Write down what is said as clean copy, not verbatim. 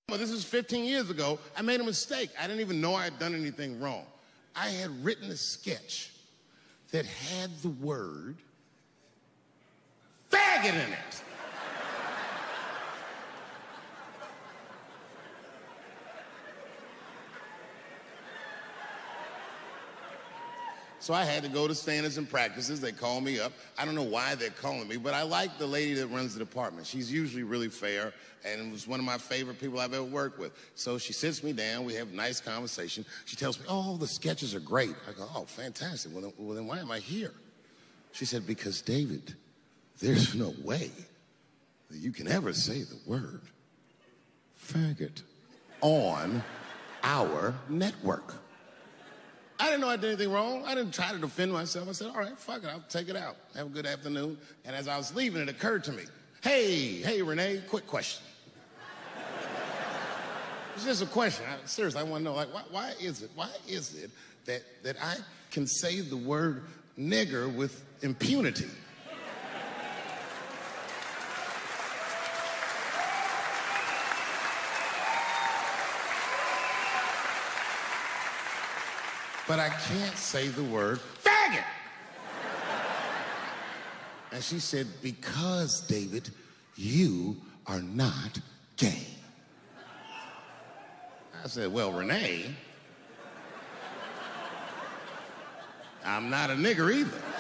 This is 15 years ago. I made a mistake. I didn't even know I had done anything wrong. I had written a sketch that had the word faggot in it. So I had to go to standards and practices. They call me up. I don't know why they're calling me, but I like the lady that runs the department. She's usually really fair and was one of my favorite people I've ever worked with. So she sits me down. We have a nice conversation. She tells me, oh, the sketches are great. I go, oh, fantastic. Well, then why am I here? She said, because, David, there's no way that you can ever say the word faggot on our network. I didn't know I did anything wrong. I didn't try to defend myself. I said, all right, fuck it, I'll take it out. Have a good afternoon. And as I was leaving, it occurred to me, hey, Renee, quick question. It's just a question. Seriously, I want to know, like, why is it that I can say the word nigger with impunity? But I can't say the word faggot. And she said, because, David, you are not gay. I said, well, Renee, I'm not a nigger either.